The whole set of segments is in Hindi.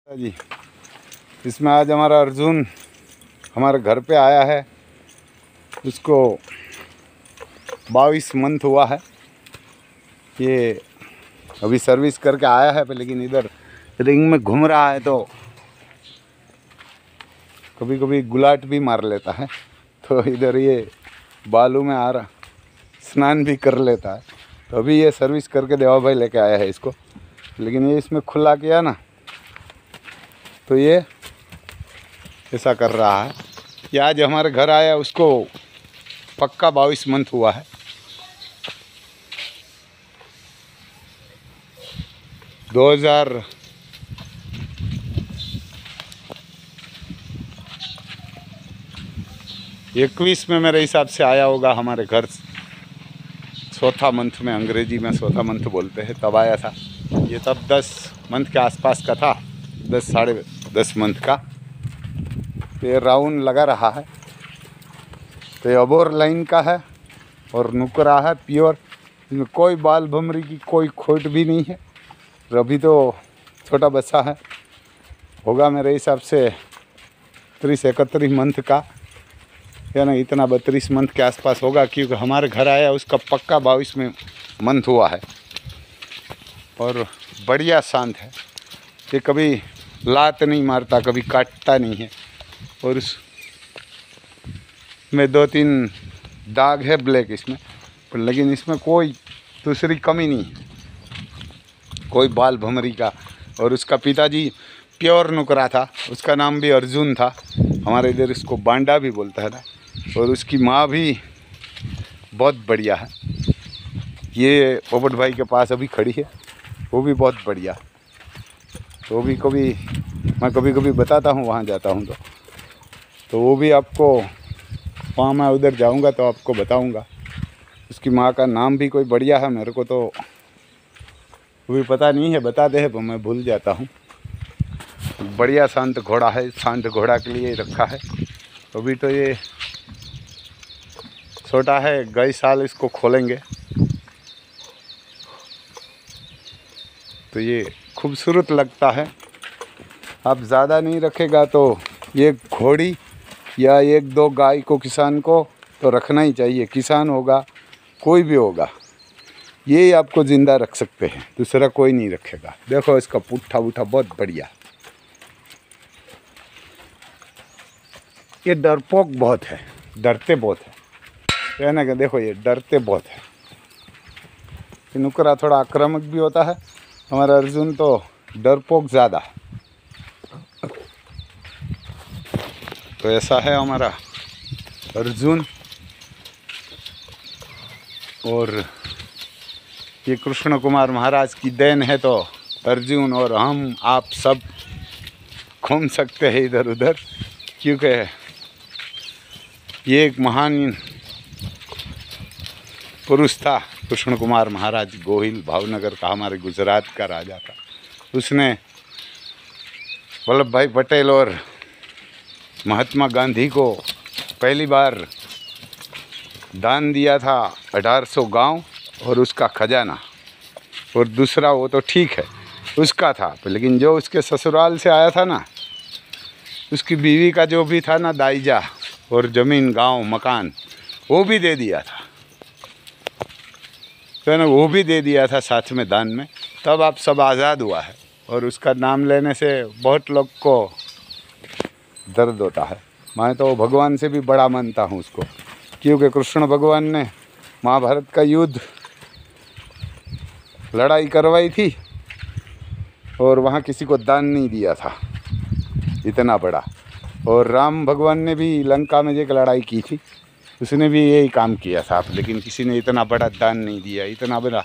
जी, इसमें आज हमारा अर्जुन हमारे घर पे आया है। उसको 22 मंथ हुआ है। ये अभी सर्विस करके आया है, लेकिन इधर रिंग में घूम रहा है तो कभी कभी गुलाट भी मार लेता है। तो इधर ये बालू में आ रहा, स्नान भी कर लेता है। तो अभी ये सर्विस करके देवा भाई लेके आया है इसको, लेकिन ये इसमें खुला किया ना तो ये ऐसा कर रहा है। ये आज हमारे घर आया, उसको पक्का 22 मंथ हुआ है। दो 2021 में मेरे हिसाब से आया होगा हमारे घर। चौथा मंथ में, अंग्रेजी में चौथा मंथ बोलते हैं, तब आया था। ये तब 10 मंथ के आसपास का था, 10 साढ़े 10 मंथ का। तो ये राउंड लगा रहा है। तो ये अबोर लाइन का है और नुकरा है प्योर। इसमें कोई बाल भमरी की कोई खोट भी नहीं है। अभी तो छोटा बच्चा है, होगा मेरे हिसाब से 30-31 मंथ का, या ना इतना 32 मंथ के आसपास होगा, क्योंकि हमारे घर आया उसका पक्का 22 में मंथ हुआ है। और बढ़िया शांत है। ये कभी लात नहीं मारता, कभी काटता नहीं है। और इसमें 2-3 दाग है ब्लैक इसमें, पर लेकिन इसमें कोई दूसरी कमी नहीं है, कोई बाल भमरी का। और उसका पिताजी प्योर नुकरा था, उसका नाम भी अर्जुन था। हमारे इधर इसको बांडा भी बोलता है ना। और उसकी माँ भी बहुत बढ़िया है। ये पोपट भाई के पास अभी खड़ी है, वो भी बहुत बढ़िया। तो भी मैं कभी कभी बताता हूँ, वहाँ जाता हूँ तो वो भी आपको, वहाँ मैं उधर जाऊँगा तो आपको बताऊँगा। उसकी माँ का नाम भी कोई बढ़िया है, मेरे को तो वो भी पता नहीं है, बताते हैं पर मैं भूल जाता हूँ। बढ़िया शांत घोड़ा है, शांत घोड़ा के लिए रखा है। अभी तो ये छोटा है, गए साल इसको खोलेंगे। तो ये खूबसूरत लगता है। आप ज़्यादा नहीं रखेगा तो ये घोड़ी या 1-2 गाय को, किसान को तो रखना ही चाहिए। किसान होगा, कोई भी होगा, ये आपको ज़िंदा रख सकते हैं, दूसरा कोई नहीं रखेगा। देखो इसका पुट्ठा उठा बहुत बढ़िया। ये डरपोक बहुत है, डरते बहुत है, है ना। कि देखो ये डरते बहुत है। ये नुकरा थोड़ा आक्रामक भी होता है, हमारा अर्जुन तो डरपोक ज़्यादा है। तो ऐसा है हमारा अर्जुन। और ये कृष्ण कुमार महाराज की देन है। तो अर्जुन और हम आप सब घूम सकते हैं इधर उधर, क्योंकि ये एक महान पुरुष था। कृष्ण कुमार महाराज गोहिल भावनगर का, हमारे गुजरात का राजा था। उसने वल्लभ भाई पटेल और महात्मा गांधी को पहली बार दान दिया था 1800 गांव और उसका खजाना। और दूसरा वो तो ठीक है उसका था, लेकिन जो उसके ससुराल से आया था ना, उसकी बीवी का जो भी था ना दाइजा और ज़मीन, गांव, मकान, वो भी दे दिया था। तो ना वो भी दे दिया था साथ में दान में। तब आप सब आज़ाद हुआ है। और उसका नाम लेने से बहुत लोग को दर्द होता है। मैं तो भगवान से भी बड़ा मानता हूँ उसको, क्योंकि कृष्ण भगवान ने महाभारत का युद्ध लड़ाई करवाई थी और वहाँ किसी को दान नहीं दिया था इतना बड़ा। और राम भगवान ने भी लंका में एक लड़ाई की थी, उसने भी यही काम किया था, लेकिन किसी ने इतना बड़ा दान नहीं दिया, इतना बड़ा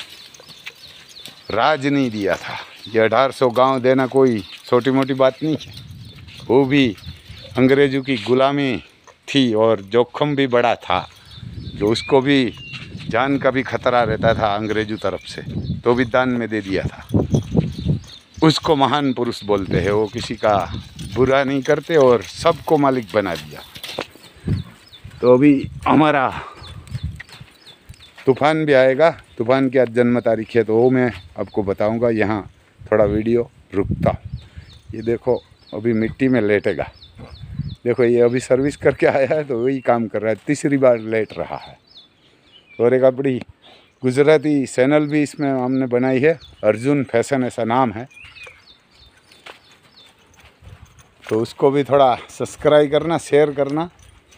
राज नहीं दिया था। ये 1800 गांव देना कोई छोटी मोटी बात नहीं है। वो भी अंग्रेज़ों की गुलामी थी और जोखिम भी बड़ा था, जो उसको भी जान का भी खतरा रहता था अंग्रेज़ों तरफ से, तो भी दान में दे दिया था। उसको महान पुरुष बोलते हैं। वो किसी का बुरा नहीं करते और सबको मालिक बना दिया। तो अभी हमारा तूफ़ान भी आएगा। तूफ़ान की आज जन्म तारीख है, तो वो मैं आपको बताऊंगा। यहाँ थोड़ा वीडियो रुकता हूँ, ये देखो अभी मिट्टी में लेटेगा। देखो ये अभी सर्विस करके आया है तो वही काम कर रहा है, तीसरी बार लेट रहा है। और एक अपनी गुजराती चैनल भी इसमें हमने बनाई है, अर्जुन फैशन ऐसा नाम है, तो उसको भी थोड़ा सब्सक्राइब करना, शेयर करना।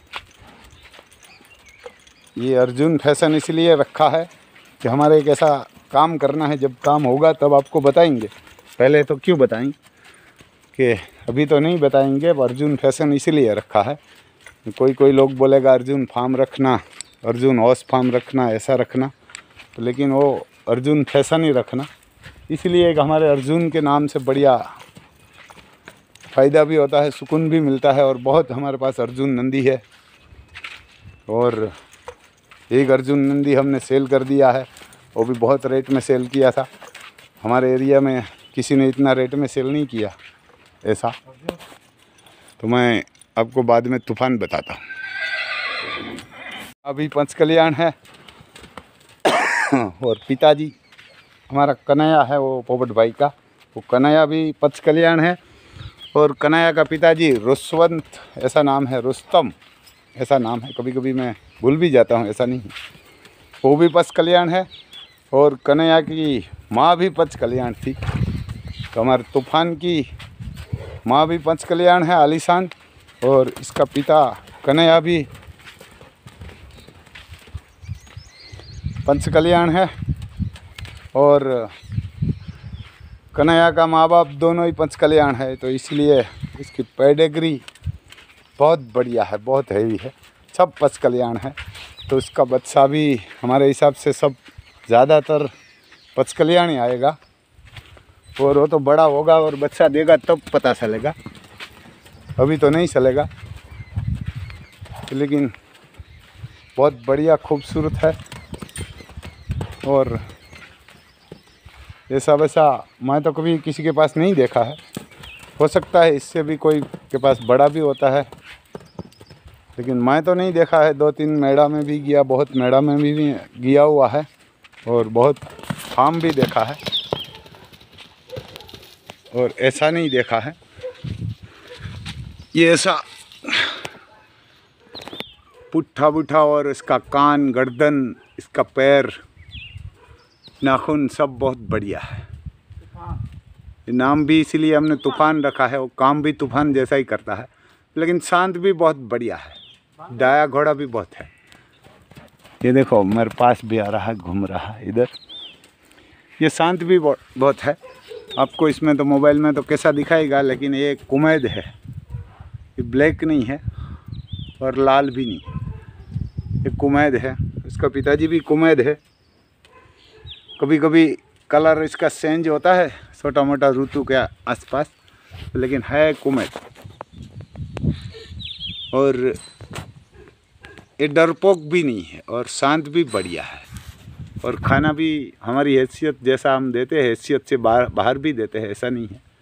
ये अर्जुन फैशन इसलिए रखा है कि हमारे एक ऐसा काम करना है, जब काम होगा तब आपको बताएंगे, पहले तो क्यों बताएं कि अभी तो नहीं बताएंगे। अर्जुन फैशन इसलिए रखा है, कोई लोग बोलेगा अर्जुन फार्म रखना, अर्जुन हॉर्स फार्म रखना, ऐसा रखना, तो लेकिन वो अर्जुन फैशन ही रखना, इसलिए कि हमारे अर्जुन के नाम से बढ़िया फ़ायदा भी होता है, सुकून भी मिलता है। और बहुत हमारे पास अर्जुन नंदी है, और एक अर्जुन नंदी हमने सेल कर दिया है, वो भी बहुत रेट में सेल किया था। हमारे एरिया में किसी ने इतना रेट में सेल नहीं किया ऐसा, तो मैं आपको बाद में तूफान बताता हूँ। अभी पंचकल्याण है और पिताजी हमारा कन्हैया है, वो पोपट भाई का, वो कन्हैया भी पंचकल्याण है। और कन्हैया का पिताजी रुस्वंत ऐसा नाम है, रुस्तम ऐसा नाम है, कभी कभी मैं भूल भी जाता हूँ, ऐसा नहीं, वो भी पंचकल्याण है। और कन्हैया की माँ भी पंचकल्याण थी, तो हमारे तूफान की माँ भी पंचकल्याण है, आलीशान। और इसका पिता कन्हैया भी पंचकल्याण है, और कन्हैया का माँ बाप दोनों ही पंचकल्याण है, तो इसलिए इसकी पेडिग्री बहुत बढ़िया है, बहुत हैवी है, सब पंचकल्याण है। तो इसका बच्चा भी हमारे हिसाब से सब ज़्यादातर पंचकल्याण ही आएगा, और वो तो बड़ा होगा और बच्चा देगा तब पता चलेगा, अभी तो नहीं चलेगा। लेकिन बहुत बढ़िया खूबसूरत है, और ऐसा वैसा मैं तो कभी किसी के पास नहीं देखा है। हो सकता है इससे भी कोई के पास बड़ा भी होता है, लेकिन मैं तो नहीं देखा है। 2-3 मेड़ा में भी गया, बहुत मेड़ा में भी गया हुआ है, और बहुत फार्म भी देखा है, और ऐसा नहीं देखा है। ये ऐसा पुट्ठा बुट्ठा, और इसका कान, गर्दन, इसका पैर, नाखून सब बहुत बढ़िया है। नाम भी इसीलिए हमने तूफान रखा है, वो काम भी तूफान जैसा ही करता है, लेकिन शांत भी बहुत बढ़िया है, डाया घोड़ा भी बहुत है। ये देखो मेरे पास भी आ रहा है, घूम रहा है इधर। ये शांत भी बहुत है। आपको इसमें तो मोबाइल में तो कैसा दिखाएगा, लेकिन ये कुमैद है, ये ब्लैक नहीं है और लाल भी नहीं, ये कुमैद है। इसका पिताजी भी कुमैद है। कभी कभी कलर इसका चेंज होता है छोटा मोटा ऋतु के आसपास, लेकिन है कुमैद। और ये डरपोक भी नहीं है, और शांत भी बढ़िया है। और खाना भी हमारी हैसियत जैसा हम देते हैं, हैसियत से बाहर भी देते हैं, ऐसा नहीं है।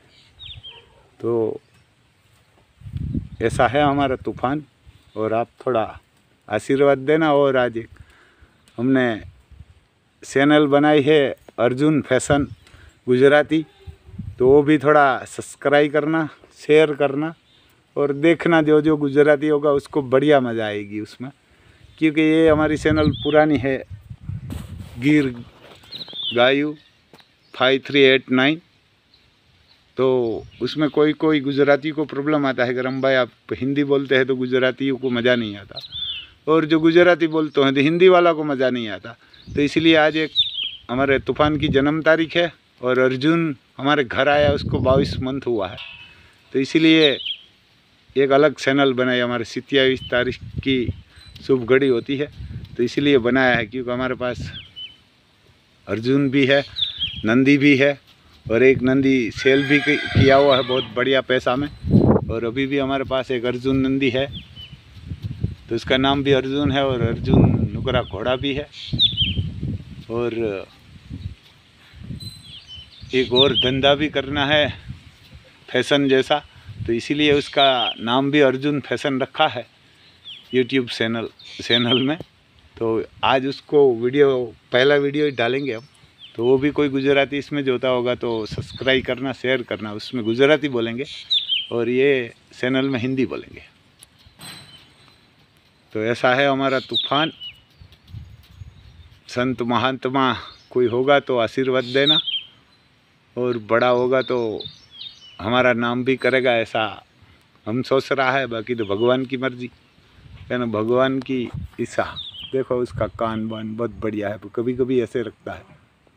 तो ऐसा है हमारा तूफान। और आप थोड़ा आशीर्वाद देना। और आज एक हमने चैनल बनाई है अर्जुन फैशन गुजराती, तो वो भी थोड़ा सब्सक्राइब करना, शेयर करना और देखना। जो गुजराती होगा उसको बढ़िया मज़ा आएगी उसमें, क्योंकि ये हमारी चैनल पुरानी है, गिर गायू 5389। तो उसमें कोई गुजराती को प्रॉब्लम आता है, गरम भाई आप हिंदी बोलते हैं तो गुजरातियों को मज़ा नहीं आता, और जो गुजराती बोलते हैं तो हिंदी वाला को मज़ा नहीं आता। तो इसलिए आज एक हमारे तूफान की जन्म तारीख है, और अर्जुन हमारे घर आया, उसको 22 मंथ हुआ है। तो इसीलिए एक अलग चैनल बनाया, हमारे 27 तारीख की शुभ घड़ी होती है, तो इसीलिए बनाया है, क्योंकि हमारे पास अर्जुन भी है, नंदी भी है, और एक नंदी सेल भी किया हुआ है बहुत बढ़िया पैसा में। और अभी भी हमारे पास एक अर्जुन नंदी है, तो उसका नाम भी अर्जुन है, और अर्जुन नुकरा घोड़ा भी है। और एक और धंधा भी करना है फैशन जैसा, तो इसीलिए उसका नाम भी अर्जुन फैशन रखा है यूट्यूब चैनल में। तो आज उसको पहला वीडियो ही डालेंगे हम, तो वो भी कोई गुजराती इसमें जोता होगा तो सब्सक्राइब करना, शेयर करना। उसमें गुजराती बोलेंगे और ये चैनल में हिंदी बोलेंगे। तो ऐसा है हमारा तूफान। संत महात्मा कोई होगा तो आशीर्वाद देना, और बड़ा होगा तो हमारा नाम भी करेगा, ऐसा हम सोच रहा है। बाकी तो भगवान की मर्जी है ना, भगवान की इच्छा। देखो उसका कान बान बहुत बढ़िया है, कभी कभी ऐसे रखता है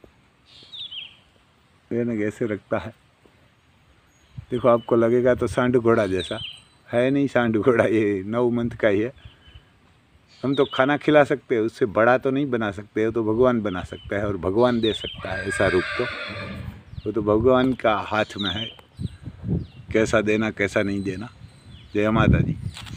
ना, ऐसे रखता है। देखो आपको लगेगा तो सांड घोड़ा जैसा है, नहीं सांड घोड़ा, ये 9 मंथ का ही है। हम तो खाना खिला सकते हैं, उससे बड़ा तो नहीं बना सकते, वो तो भगवान बना सकता है और भगवान दे सकता है ऐसा रूप। तो वो तो भगवान का हाथ में है, कैसा देना कैसा नहीं देना। जय माता दी।